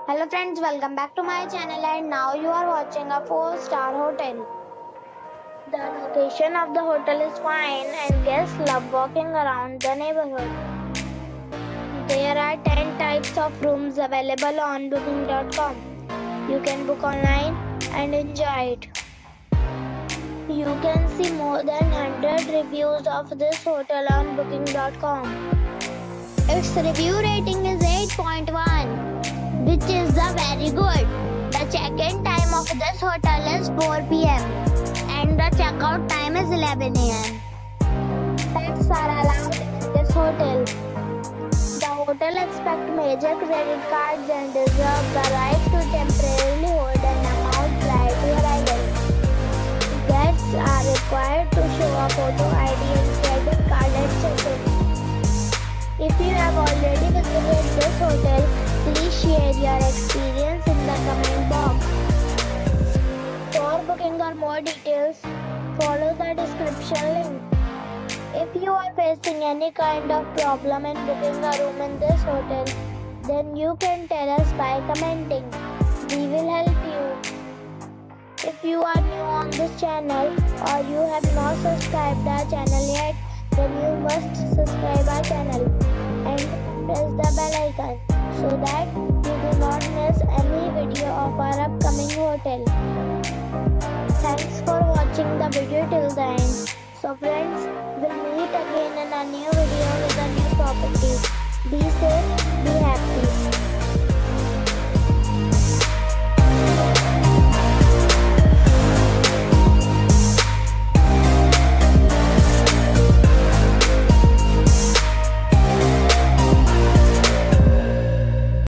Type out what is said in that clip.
Hello friends, welcome back to my channel and now you are watching a 4-star hotel. The location of the hotel is fine and guests love walking around the neighborhood. There are 10 types of rooms available on booking.com. You can book online and enjoy it. You can see more than 100 reviews of this hotel on booking.com. Its review rating is 8.1. which is very good. The check-in time of this hotel is 4 p.m. and the check-out time is 11 a.m. Pets are allowed in this hotel. The hotel accepts major credit cards and reserves the right to temporarily hold an amount prior to arrival. Guests are required to show a photo ID and credit card at check-in. If you have already visited this hotel, please share your experience in the comment box. For booking or more details, follow the description link. If you are facing any kind of problem in booking a room in this hotel, then you can tell us by commenting. We will help you. If you are new on this channel or you have not subscribed our channel yet, then you must subscribe our channel and press the bell icon so that you do not miss any video of our upcoming hotel. Thanks for watching the video till the end. So friends, we'll meet again in a new video with a new property. Be safe, be happy.